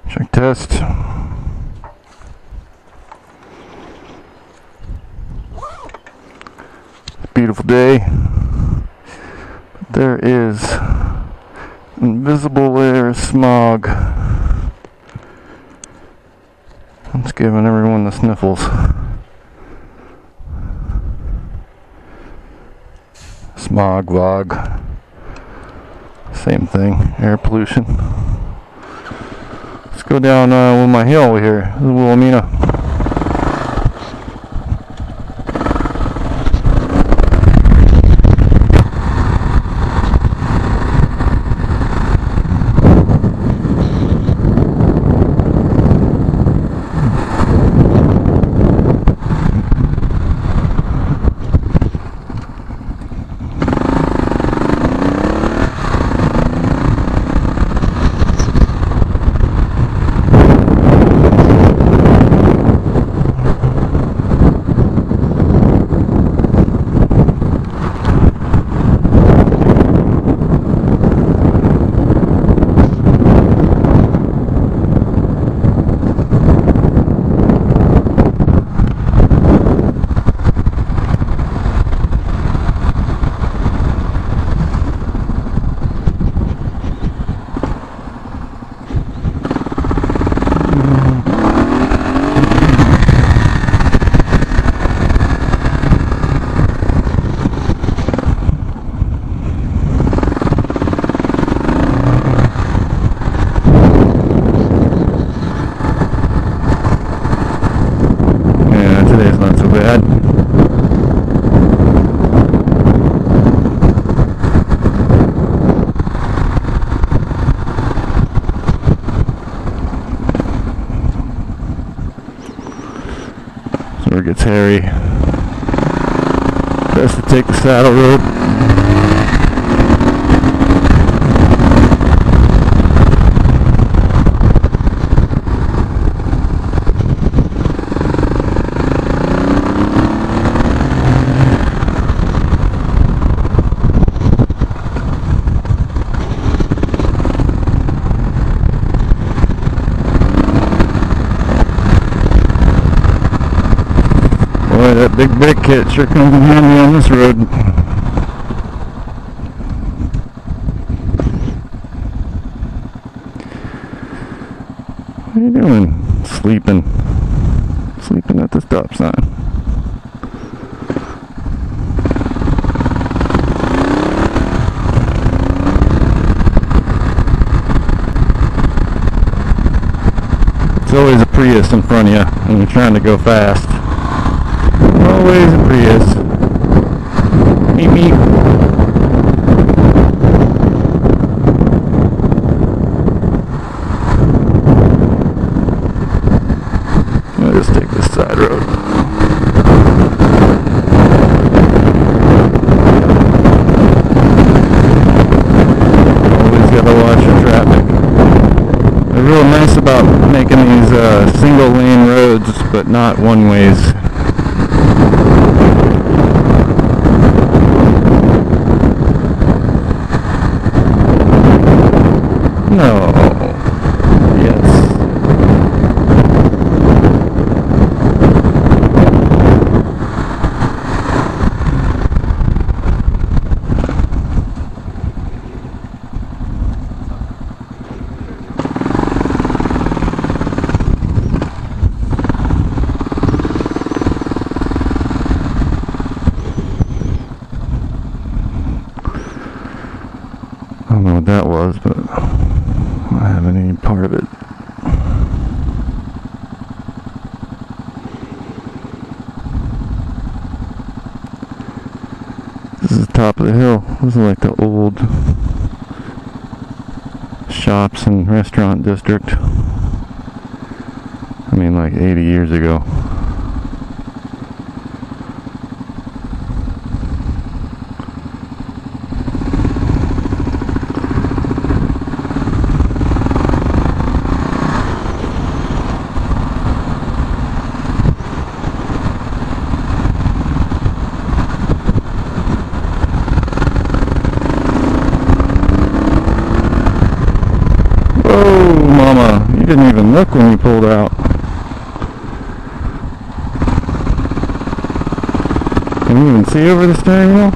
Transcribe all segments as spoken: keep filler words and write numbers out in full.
Check test. Beautiful day. But there is invisible layer of smog. It's giving everyone the sniffles. Smog, vog. Same thing. Air pollution. Let's go down uh, with my hill here. This is Wilhelmina. Today's not so bad. So it gets hairy. Best to take the saddle road. Boy, that big brake kit sure comes in handy on this road. What are you doing? Sleeping. Sleeping at the stop sign. It's always a Prius in front of you when you're trying to go fast. Always a Prius. Meep meep. I'll just take this side road. Always gotta watch the traffic. They're real nice about making these uh, single lane roads, but not one ways. No. Yes. I don't know what that was, but I haven't any part of it. This is the top of the hill. This is like the old shops and restaurant district. I mean, like eighty years ago. Whoa, mama, you didn't even look when you pulled out. Can you even see over the steering wheel?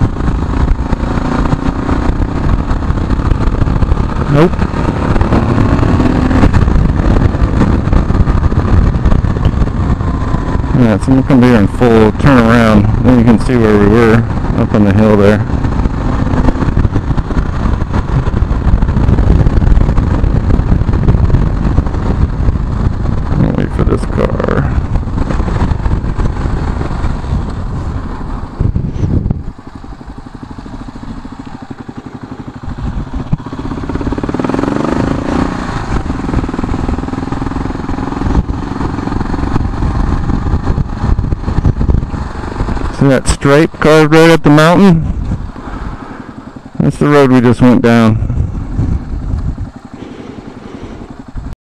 Nope. Yeah, so I'm gonna come here and full turn around, then you can see where we were up on the hill there. I'll wait for this car. See that stripe carved right at the mountain? That's the road we just went down.